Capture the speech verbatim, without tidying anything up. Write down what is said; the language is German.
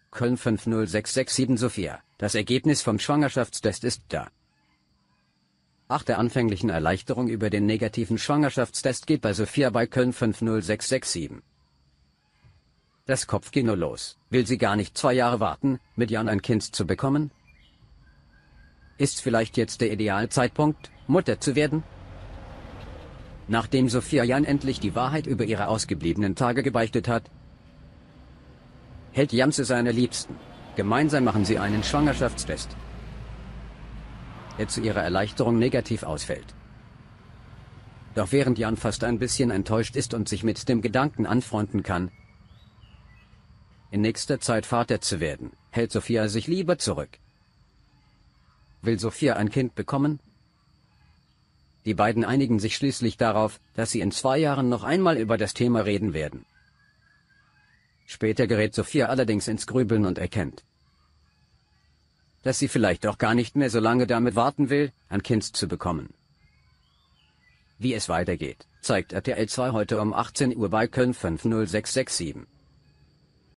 Köln fünf null sechs sechs sieben Sophia, das Ergebnis vom Schwangerschaftstest ist da. Nach der anfänglichen Erleichterung über den negativen Schwangerschaftstest geht bei Sophia bei Köln fünf null sechs sechs sieben das Kopfkino los. Will sie gar nicht zwei Jahre warten, mit Jan ein Kind zu bekommen? Ist vielleicht jetzt der ideale Zeitpunkt, Mutter zu werden? Nachdem Sophia Jan endlich die Wahrheit über ihre ausgebliebenen Tage gebeichtet hat, hält Jan zu seiner Liebsten. Gemeinsam machen sie einen Schwangerschaftstest, der zu ihrer Erleichterung negativ ausfällt. Doch während Jan fast ein bisschen enttäuscht ist und sich mit dem Gedanken anfreunden kann, in nächster Zeit Vater zu werden, hält Sophia sich lieber zurück. Will Sophia ein Kind bekommen? Die beiden einigen sich schließlich darauf, dass sie in zwei Jahren noch einmal über das Thema reden werden. Später gerät Sophia allerdings ins Grübeln und erkennt, dass sie vielleicht auch gar nicht mehr so lange damit warten will, ein Kind zu bekommen. Wie es weitergeht, zeigt R T L zwei heute um achtzehn Uhr bei Köln fünf null sechs sechs sieben.